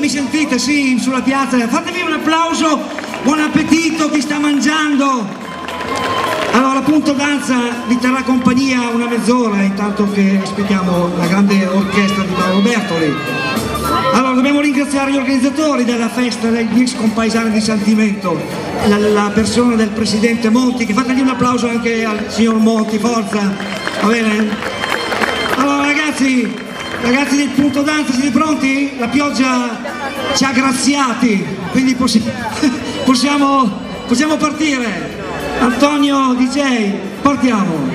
sentite? Sì, sulla piazza. Fatevi un applauso, buon appetito chi sta mangiando. Allora, appunto, danza vi terrà compagnia una mezz'ora, intanto che aspettiamo la grande orchestra di Paolo Bertoli. Allora, dobbiamo ringraziare gli organizzatori della festa degli ex compaesani di Santimento, la persona del presidente Monti, che fategli un applauso anche al signor Monti, forza, va bene? Allora ragazzi del punto danza, siete pronti? La pioggia ci ha graziati, quindi possiamo partire. Antonio DJ, partiamo.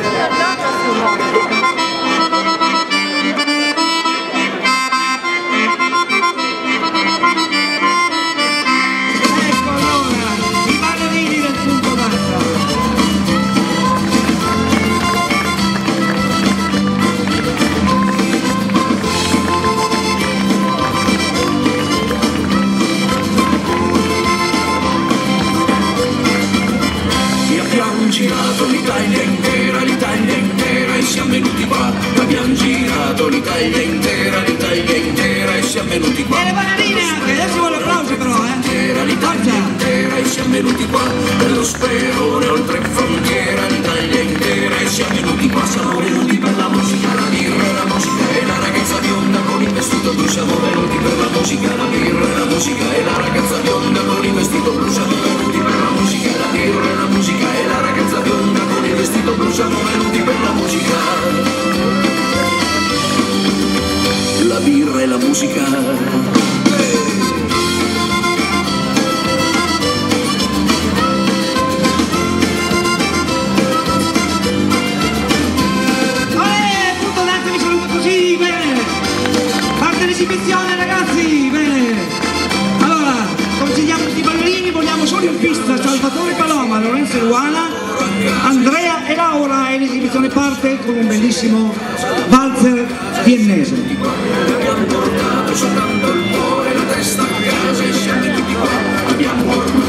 Girato l'Italia intera e siamo venuti qua. Abbiamo girato l'Italia intera e siamo venuti qua. E le ballerine anche, adesso vuole applauso però, L'Italia intera e siamo venuti qua. Per lo sperone oltre frontiera, l'Italia intera e siamo venuti qua. Siamo venuti per la musica, la birra e la musica e la ragazza bionda con il vestito blu. Siamo venuti per la musica, la birra e la musica e la ragazza bionda con il vestito blu. Siamo venuti per la musica, la birra e la musica e la ragazza bionda con il vestito blu. Siamo venuti per la musica, la birra e la musica. Esibizione ragazzi, bene. Allora, consigliamo tutti i ballerini, vogliamo solo in pista Salvatore Paloma, Lorenzo Luana, Andrea e Laura, e l'esibizione parte con un bellissimo valzer viennese. Abbiamo portato soltanto il cuore, la testa a casa e siamo tutti qua. Abbiamo portato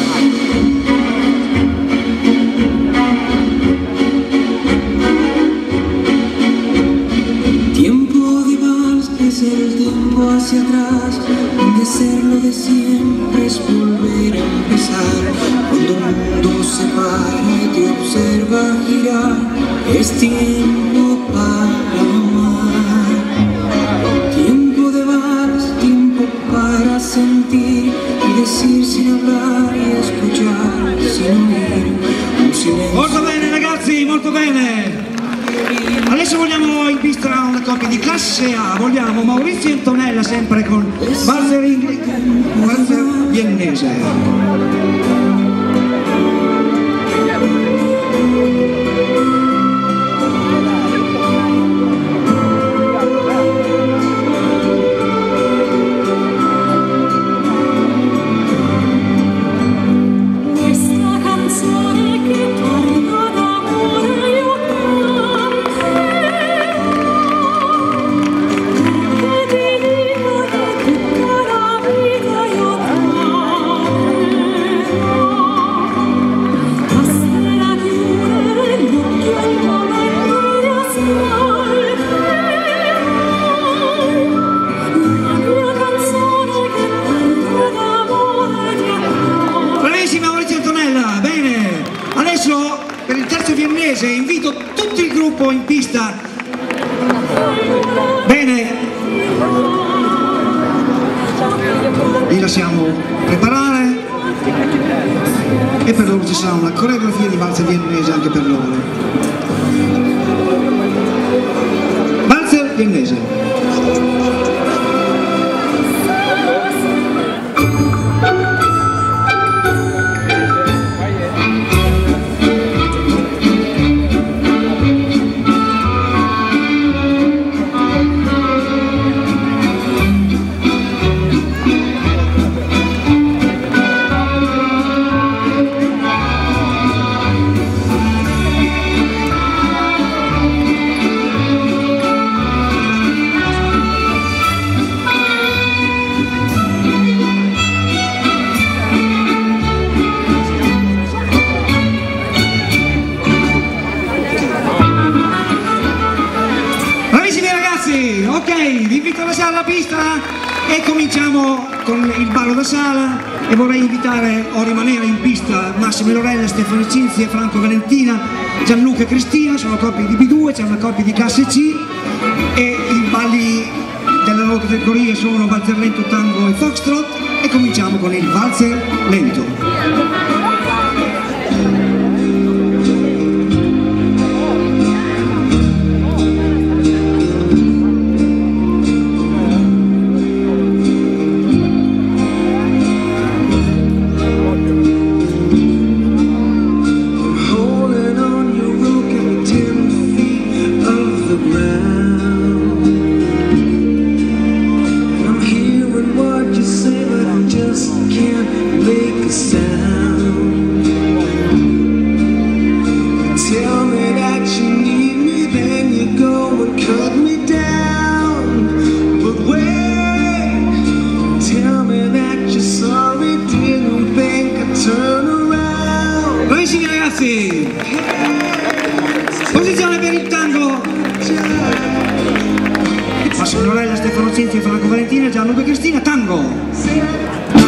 el tiempo hacia atrás, de ser lo de siempre es volver a empezar. Cuando el mundo se para y te observa girar, es tiempo para amar. Tiempo de vals, tiempo para sentir y decir sin hablar y escuchar sin oír un silencio. Molto bene ragazzi, molto bene. Adesso vogliamo in pista una coppia di classe A, vogliamo Maurizio e Antonella sempre con valzer viennese. Invito tutto il gruppo in pista. Bene, li lasciamo preparare e per loro ci sarà una coreografia di valzer viennese anche per loro. Valzer viennese. cominciamo con il ballo da sala e vorrei invitare o rimanere in pista Massimo Lorella, Stefano Cinzia, Franco Valentina, Gianluca e Cristina, sono coppie di B2, c'è una coppia di classe C e i balli della loro categoria sono valzer lento, tango e foxtrot e cominciamo con il valzer lento. Posizione per il tango. Massimo Lorella, Stefano Cinzia, Franco Valentina, Gianluca e Cristina, tango.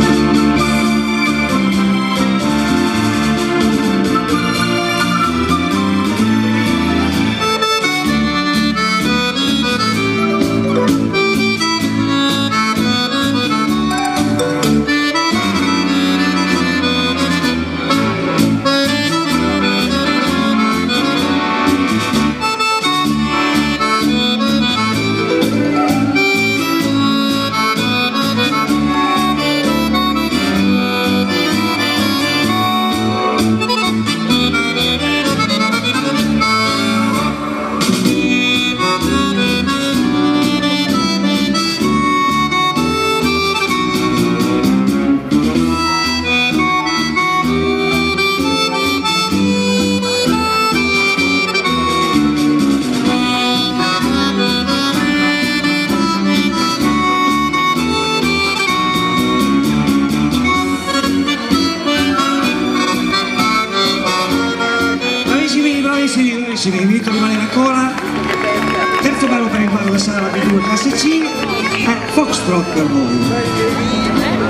Vi invito a rimanere ancora. Terzo ballo per il ballo da sala B2 classe C è foxtrot per voi.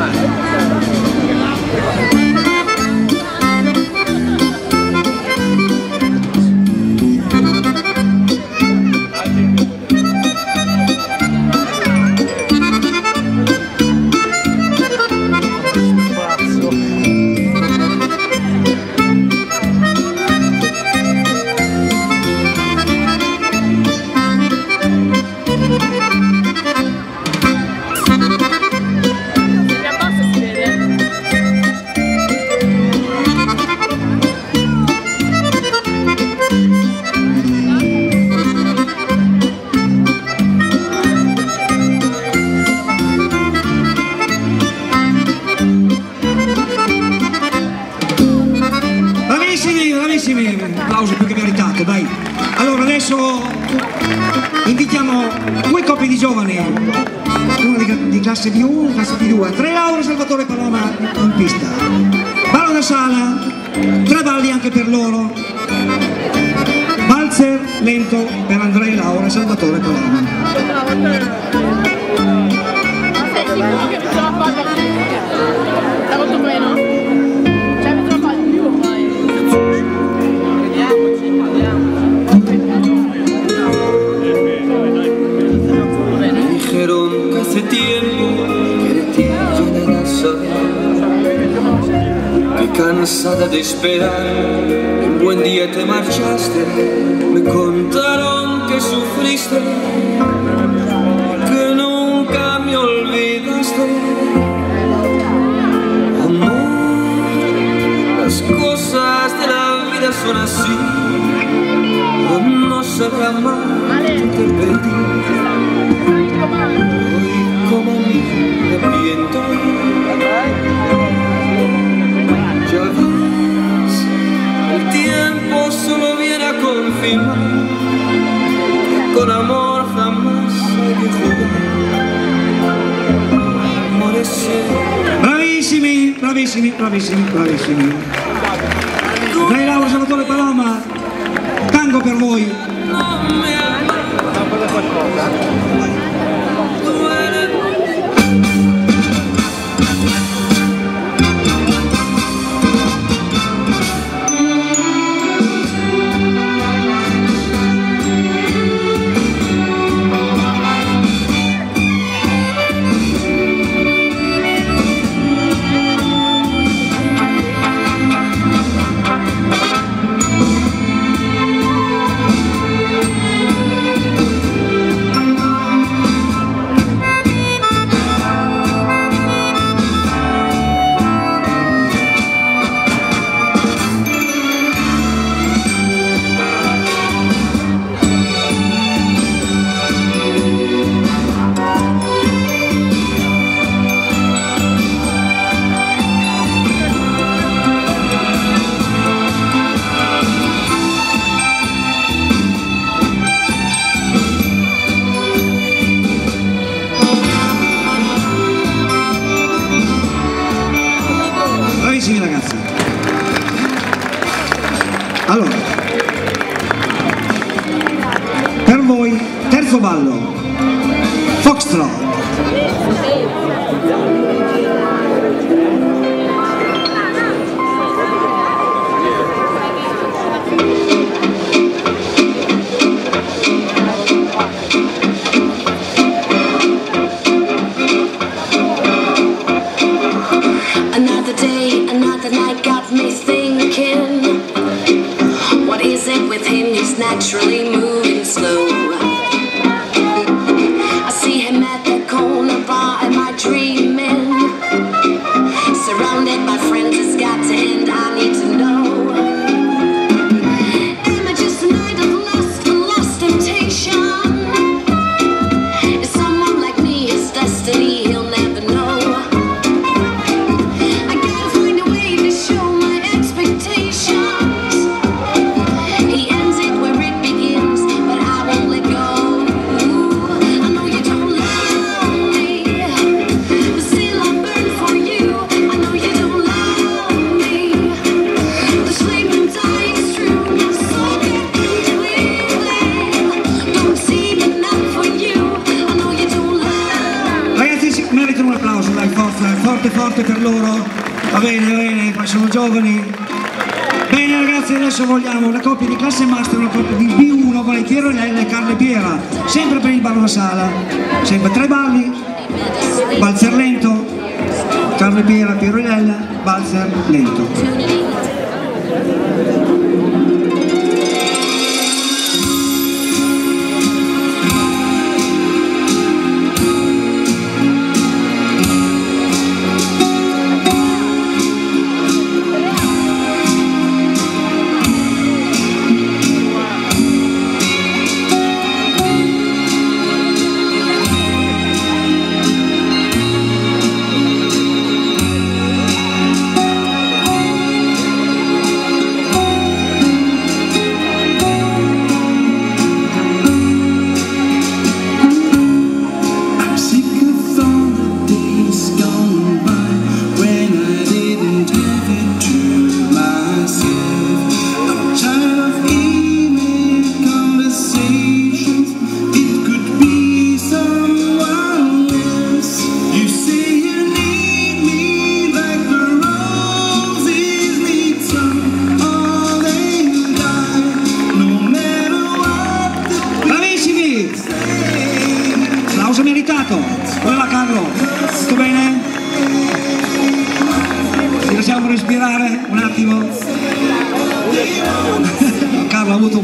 Applauso più che meritato, dai. Allora adesso invitiamo due coppie di giovani, una di classe B1 e una di classe B2, Andrea Laura e Salvatore Paloma in pista. Ballo da sala, 3 balli anche per loro. Valzer lento per Andrea Laura e Salvatore Paloma. Hace tiempo que de ti yo nada sabía, que cansada de esperar, un buen día te marchaste, me contaron que sufriste, que nunca me olvidaste. Amor, las cosas de la vida son así, no sabrá más que te perdí. Como me arrepiento, ya ves, el tiempo solo viene a confirmar que con amor jamás hay que jugar. Amor es bravissimi, bravissimi, bravissimi, bravissimi. Lei Laura, Salvatore Paloma, tango per voi. No me sì ragazzi. Allora, per voi, terzo ballo, Foxtrot. Another day, another night got me thinking, what is it with him, he's naturally moving slow. I see him at the corner bar, am I dreaming? Surrounded by friends, it's got to end, I need to know. Am I just a night of lost temptation? Is someone like me his destiny, he'll never know. Forte per loro, va bene, ma sono giovani. Bene ragazzi, adesso vogliamo la coppia di classe master, una coppia di B1, vale Piero Ilella e Carlo Piera, sempre per il ballo a sala, sempre 3 balli, valzer lento, Carlo Piera, Piero Ilella, valzer lento. Meritato, come va Carlo? Tutto bene? Ci lasciamo respirare un attimo? Carlo ha avuto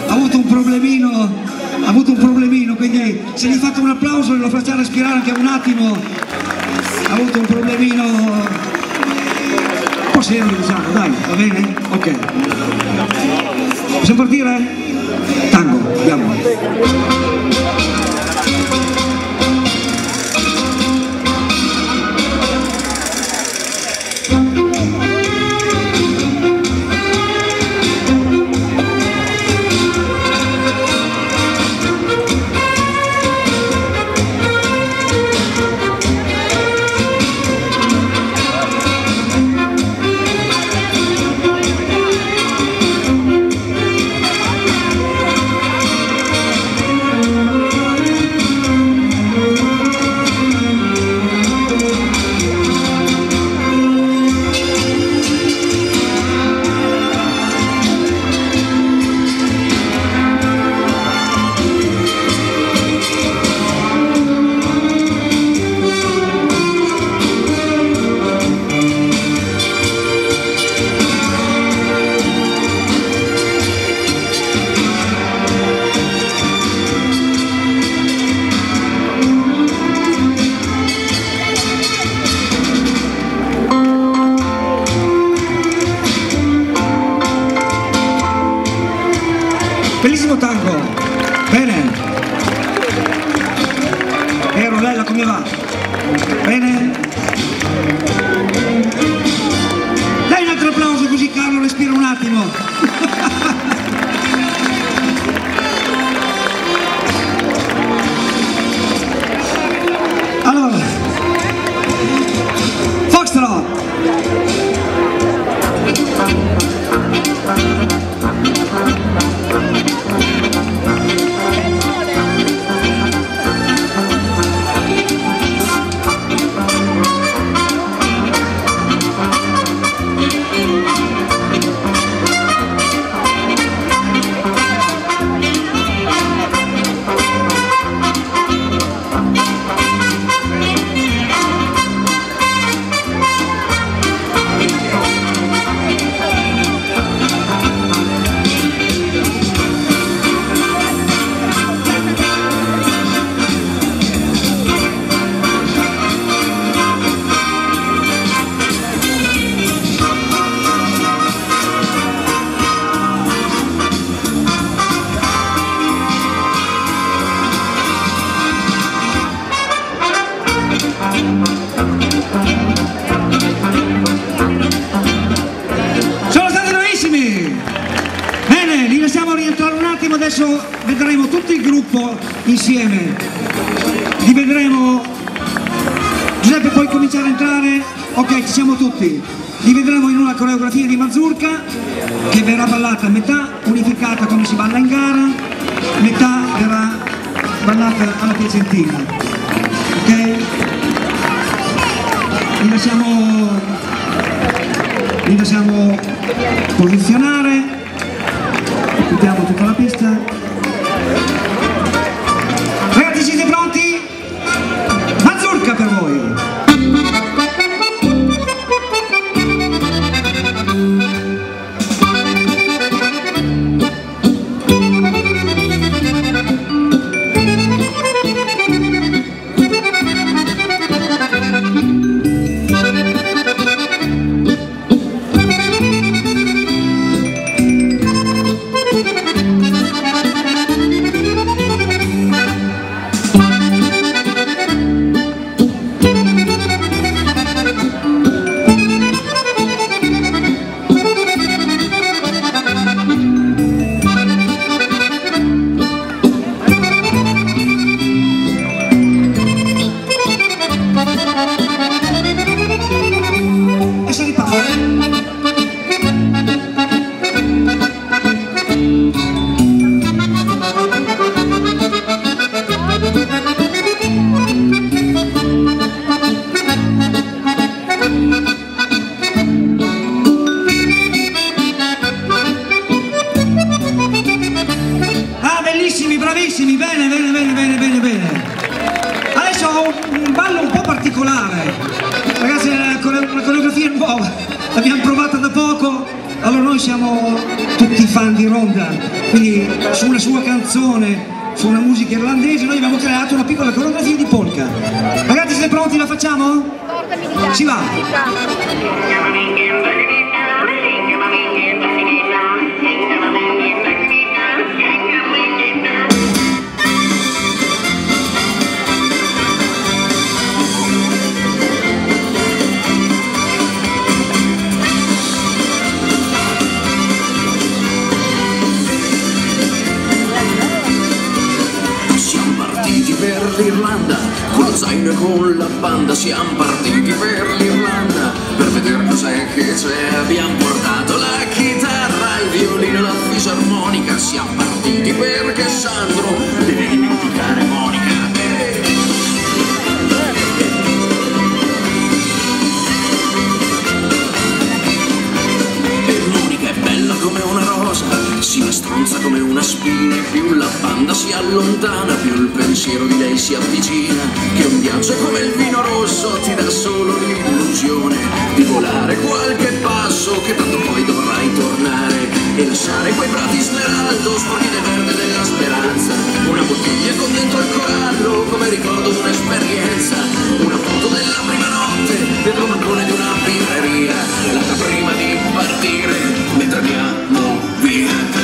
un problemino, quindi se gli fate un applauso lo facciamo respirare anche un attimo. Ha avuto un problemino un po' serio, diciamo, dai, va bene? Ok. Possiamo partire? Tango, andiamo. Bellissimo tango, bene. Lella come va? Bene? Dai un altro applauso così Carlo respira un attimo. Allora, Foxtrot. adesso vedremo tutto il gruppo insieme, li vedremo. Giuseppe, puoi cominciare a entrare? Ok, ci siamo tutti. Li vedremo in una coreografia di mazurka che verrà ballata metà unificata come si balla in gara, metà verrà ballata alla piacentina. Ok? Li lasciamo posizionare, occupiamo tutta la pista. Ragazzi, siete pronti? Mazurka per voi! Bravissimi, bene. Adesso ho un ballo un po' particolare. Ragazzi, una coreografia nuova, l'abbiamo provata da poco. Allora noi siamo tutti fan di Ronda, quindi su una sua canzone, su una musica irlandese, noi abbiamo creato una piccola coreografia di polka. Ragazzi, siete pronti? La facciamo? Si va! Per l'Irlanda, con lo zaino e con la banda siamo partiti per l'Irlanda, per vedere cos'è che c'è. Abbiamo portato la chitarra, il violino e la fisarmonica, siamo partiti perché Sandro deve dimenticare Monica. E Monica è bella come una rosa, si stronza come una spina, e più la banda si allontana, più il pensiero di lei si avvicina, che un viaggio come il vino rosso ti dà solo l'illusione di volare qualche passo, che tanto poi dovrai tornare e lasciare quei prati smeraldo sporchi del verde della speranza, una bottiglia con dentro il corallo come ricordo di un'esperienza, una foto della prima notte dentro un bancone di una birreria, l'altra prima di partire mentre andiamo via.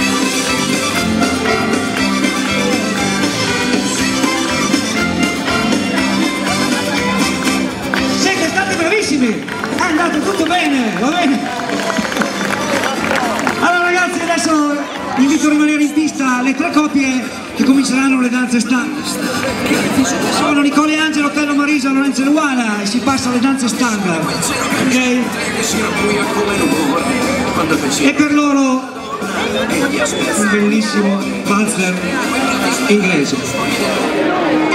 È andato tutto bene, va bene? Allora ragazzi, adesso invito a rimanere in pista le tre coppie che cominceranno le danze standard. Sono Nicole e Angelo, Tello Marisa, Lorenzo e Luana, e si passa alle danze standard, ok? E per loro un bellissimo valzer inglese.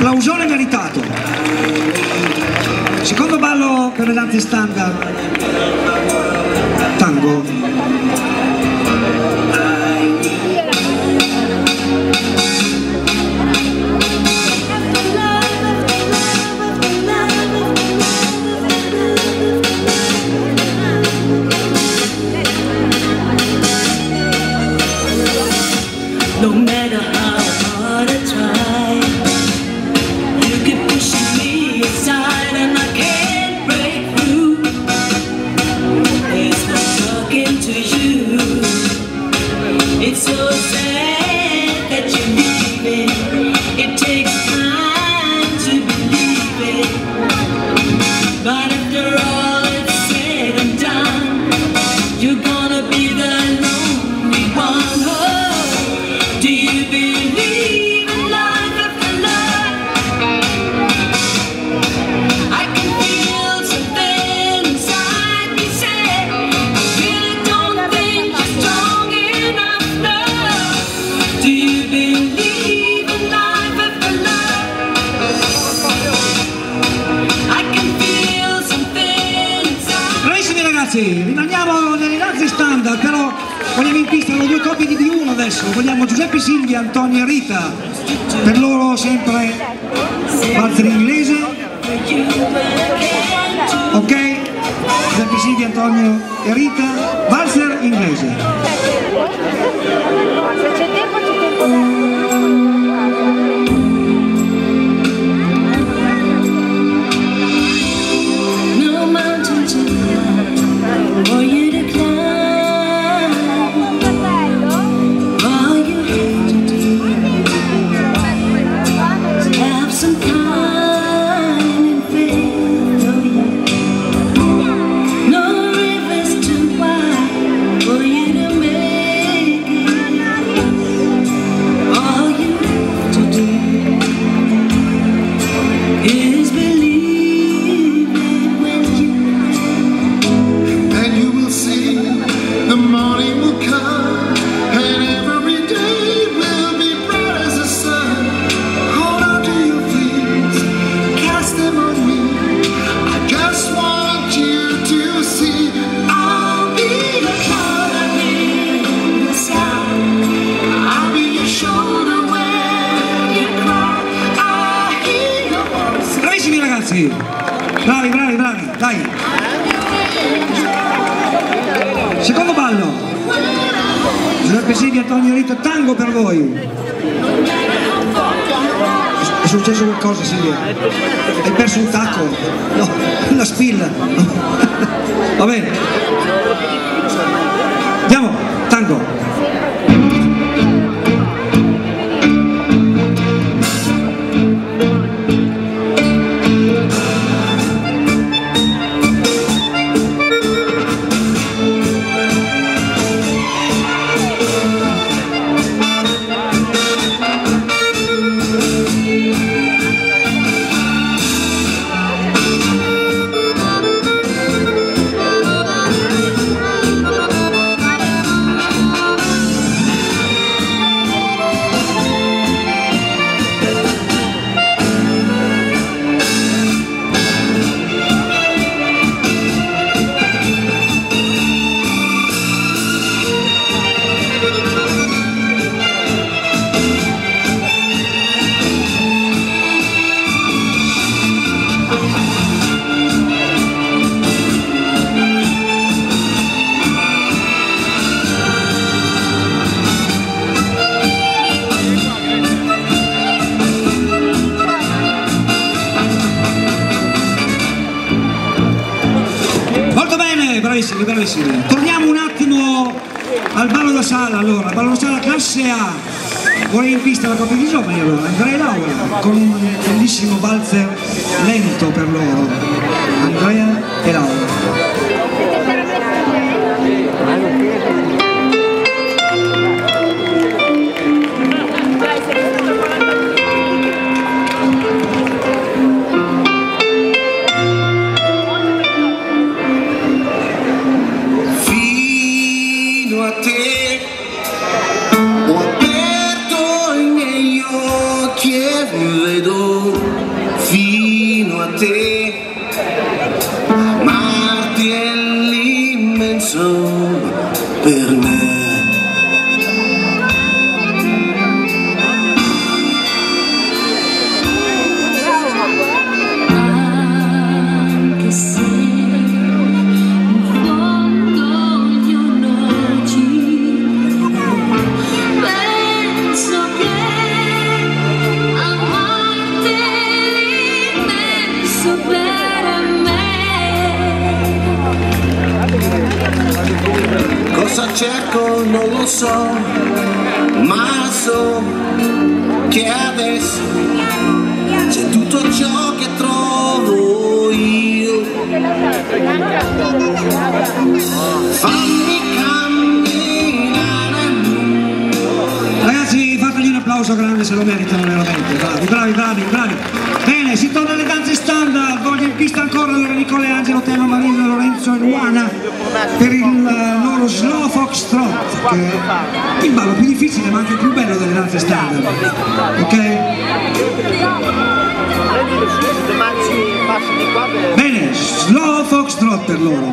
applausone meritato. Secondo ballo per le danze standard, tango. No matter how hard I try, you keep pushing me aside and I can't break through. There's no talking to you. It's so sad that you're leaving. It takes time to believe it, but after all it's said and done, you're gonna be the lonely one. Do you believe in life after love? I can feel something inside me say, I really don't think you're strong enough, love. Do you believe in life after love? I can feel something inside. Bravissimi ragazzi, rimaniamo nelle danze standard, però vogliamo in pista le due coppie di B1 adesso, vogliamo Giuseppe Silvia, Antonio e Rita, per loro sempre valzer inglese, ok? Giuseppe Silvia, Antonio e Rita, valzer inglese. Se c'è tempo c'è tempo. No mountain to climb, for you to climb. All you have to do is have some time and faith, oh yeah. No rivers too wide for you to make it. All you have to do is believe it when you And you will see the morning will come, and every day will be bright as the sun. Hold on to your fears, cast them on me. I just want you to see I'll be the color in the sky. I'll be your shoulder when you cry. I hear your voice. Bravissimi ragazzi, bravi, bravi, bravi, dai. Secondo ballo, Giuseppe Silvia, Antonio e Rita, tango per voi. È successo qualcosa Silvia? Hai perso un tacco? No, una spilla. Va bene. Andiamo, tango. Bravissimi, bravissimi. Torniamo un attimo al ballo da sala, allora, ballo da sala classe A. Vorrei in pista la coppia di giovani allora, Andrea e Laura, con un bellissimo valzer lento per loro. Andrea e Laura. Fino a te ho aperto i miei occhi e vedo fino a te, amarti è l'immenso per me. Cosa cerco non lo so, ma so che adesso c'è tutto ciò che trovo io. Fammi camminare. Ragazzi, fategli un applauso grande, se lo meritano veramente. Bravi. Bene, si torna alle danze standard. Voglio in pista ancora allora Nicola e Angelo, Tello, Marina, Lorenzo e Luana per il loro Slow Foxtrot, che è il ballo più difficile ma anche il più bello delle danze standard. Ok? Bene, Slow Foxtrot per loro.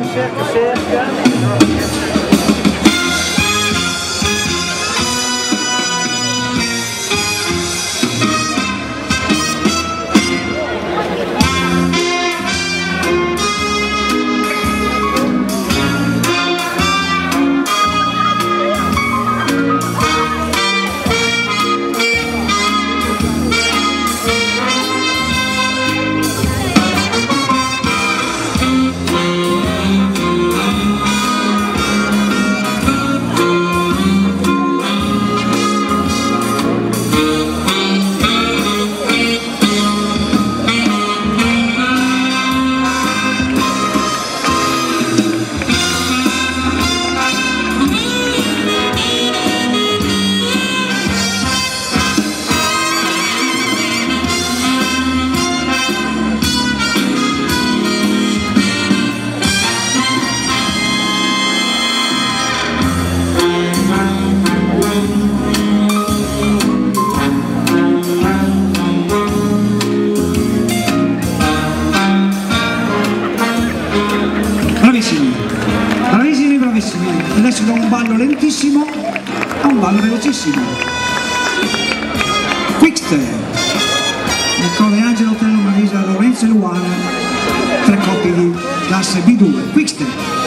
Bravissimi. Adesso da un ballo lentissimo a un ballo velocissimo. Quickstep. Nicola e Angelo, Tello, Marisa, Lorenzo e Luana, 3 coppie di classe B2. Quickstep.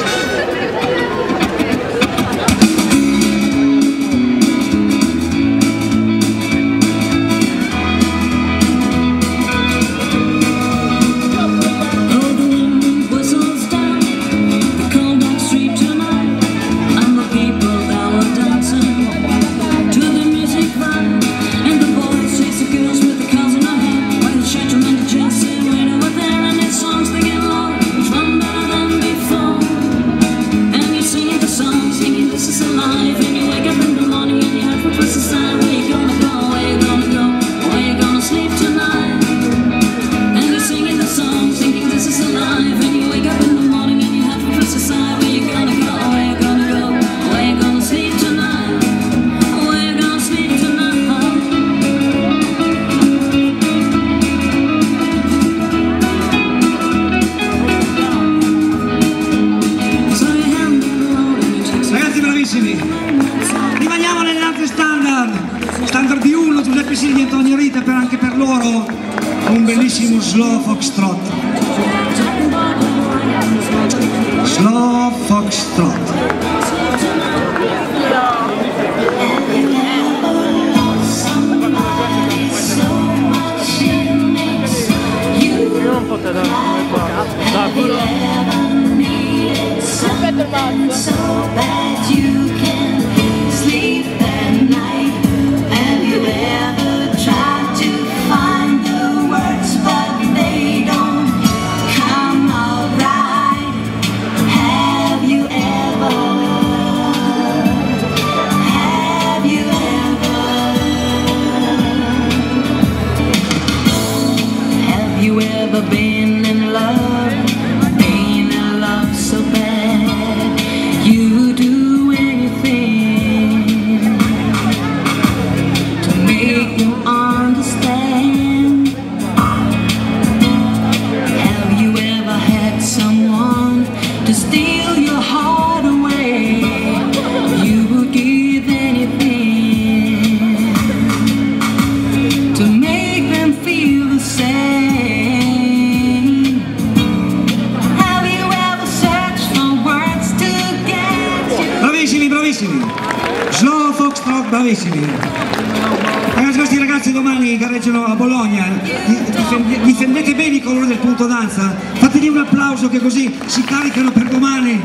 Rimaniamo nelle danze standard di uno, Giuseppe Silvia e Antonio Rita, anche per loro un bellissimo Slow Foxtrot. Slow Foxtrot. Been in love so bad, you do anything to make them understand. to make them feel the same. Have you ever searched for words to get you? Bravissimi, bravissimi. Slow Foxtrot, bravissimi. Ragazzi, questi ragazzi domani gareggiano a Bologna. Difendete bene i colori del punto danza. Fategli un applauso che così si caricano per domani.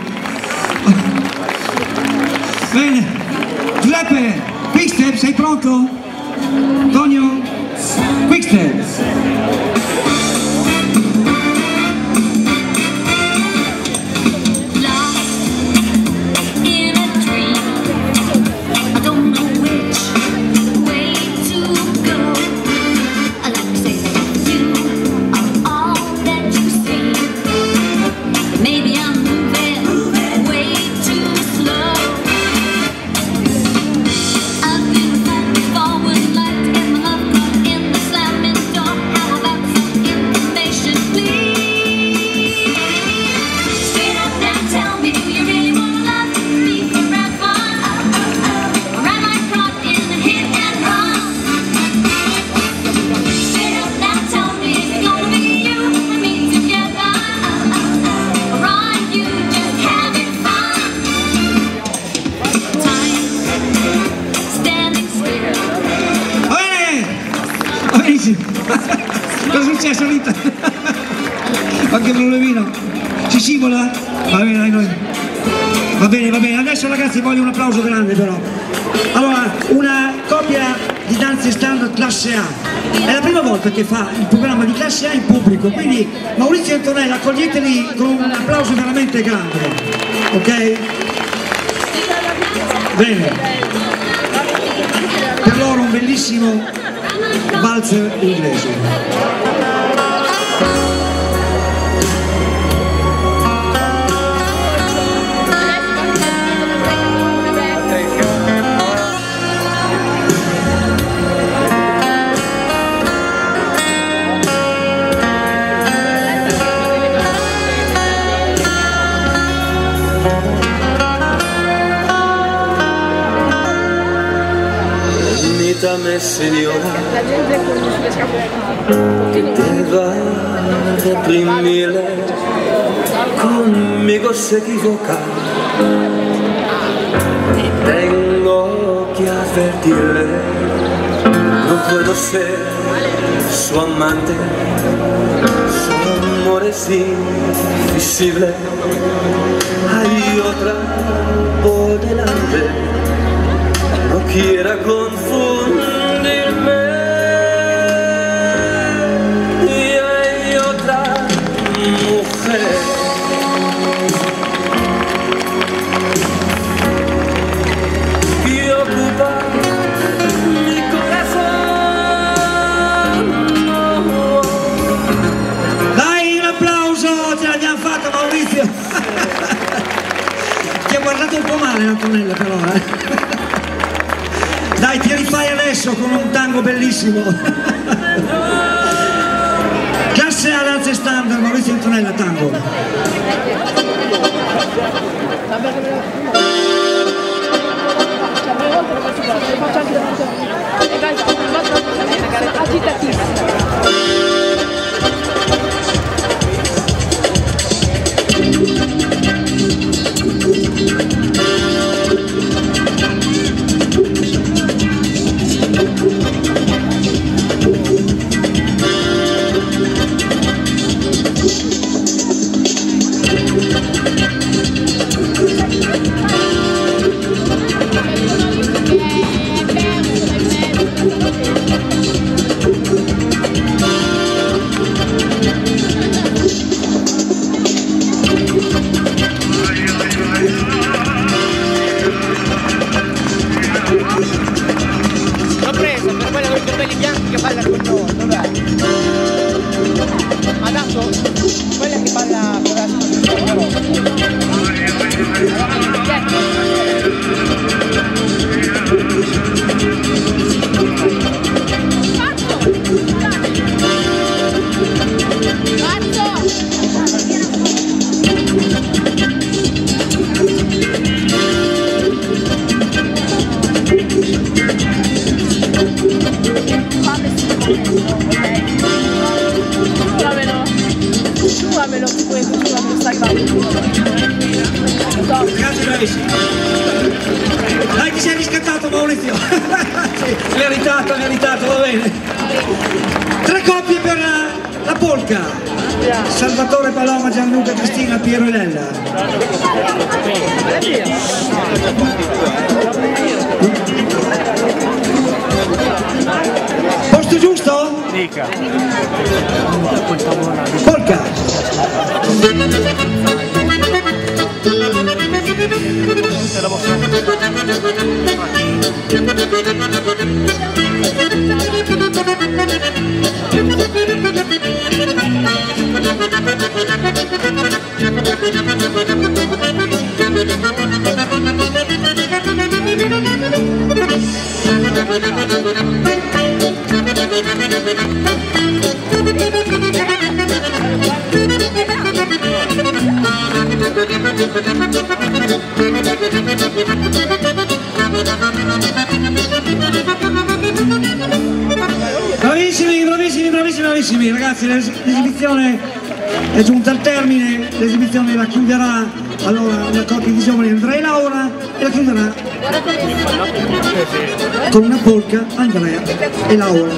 Bene. Giuseppe, Quickstep, sei pronto? Antonio? Quickstep. Cosa è successo Rita? Qualche problemino? Ci scivola? Va bene, dai, noi. Va bene, adesso ragazzi voglio un applauso grande però. Allora, una coppia di danze standard classe A. È la prima volta che fa il programma di classe A in pubblico, quindi Maurizio e Antonella accoglieteli con un applauso veramente grande. Ok? Bene. Per loro un bellissimo valzer inglese. Permítame, señora, que deba reprimirle, conmigo se equivoca y tengo que advertirle, no puedo ser su amante, su amor es invisible, hay otra por delante. No quiera confundirme y hay otra mujer que ocupa mi corazón. Dai un applauso, ce l'abbiamo fatta Maurizio. Ti ha guardato un po' male Antonella però Dai, ti rifai adesso con un tango bellissimo. Classe A danze standard, Maurizio Antonella, tango. L'ho preso per quella con i capelli bianchi che balla con noi, dov'è? Adesso quella che balla con la Suamelo, stai Ragazzi bravissimi. Dai, ti sei riscattato Maurizio. Sì, meritato, va bene. 3 coppie per la polka. Salvatore Paloma, Gianluca Cristina, Piero e Lella. Posto giusto? Dica. Polka. Bravissimi ragazzi, l'esibizione è giunta al termine, l'esibizione la chiuderà allora la coppia di giovani Andrea e Laura e la chiuderà con una polka Andrea e Laura.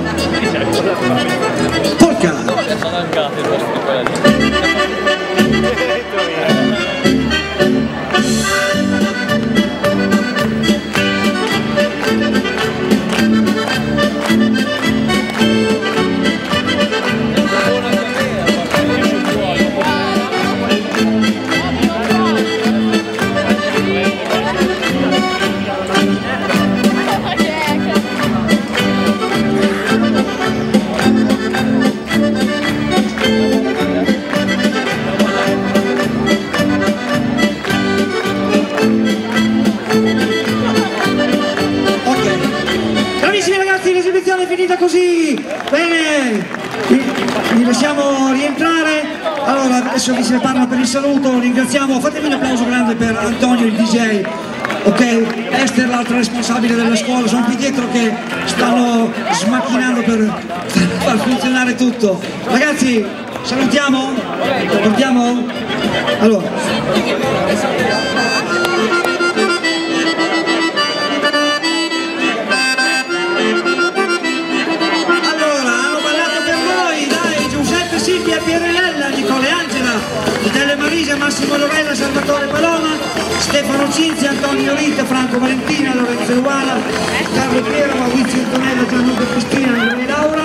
Polka! Finita così, bene, vi lasciamo rientrare. Allora adesso vi se ne parla per il saluto, ringraziamo, fatemi un applauso grande per Antonio il DJ, ok, Esther l'altra responsabile della scuola, sono qui dietro che stanno smacchinando per far funzionare tutto. Ragazzi, salutiamo? Portiamo? Allora Silvia, Pierrella, Nicole Angela, Vitale Marisa, Massimo Lovella, Salvatore Paloma, Stefano Cinzia, Antonio Rita, Franco Valentina, Lorenzo Uala, Carlo Piero, Maurizio Antonella, Gianluca Cristina, Andrea e Laura.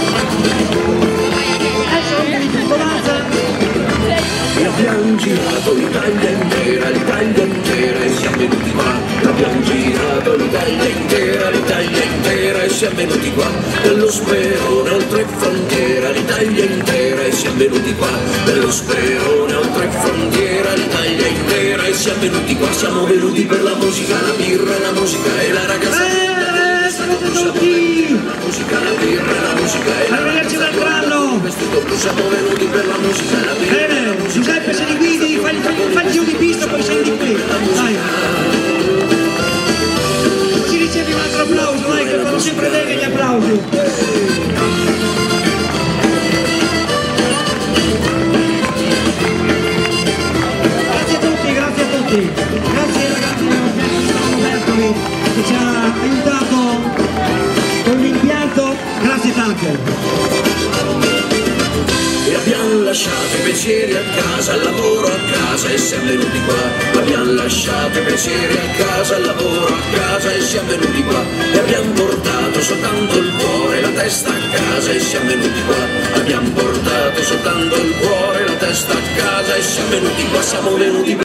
Abbiamo girato l'Italia intera e siamo venuti qua. Abbiamo girato l'Italia intera e siamo venuti qua. Dello Sperone oltre frontiera, l'Italia intera e siamo venuti qua. Dello Sperone oltre frontiera, l'Italia intera e siamo venuti qua. Siamo venuti per la musica, la birra, la musica e la ragazza. Tutti! La musica, la birra, la musica e la arrivederci l'altro anno! Siamo venuti per la musica, la birra. Bene, Giuseppe se li guidi, fai il giro di pista poi scendi qui. Dai! Ci ricevi un altro applauso, dai, che fanno sempre bene gli applausi. Grazie a tutti. Grazie ragazzi del Bertoli che ci ha aiutato con l'impianto, grazie tante. E abbiamo lasciato i pensieri a casa, al lavoro a casa e siamo venuti qua. Abbiamo lasciato i pensieri a casa, al lavoro a casa e siamo venuti qua. E abbiamo portato soltanto il cuore, la testa a casa e siamo venuti qua. Abbiamo portato soltanto il cuore, la testa a casa e siamo venuti qua. Siamo venuti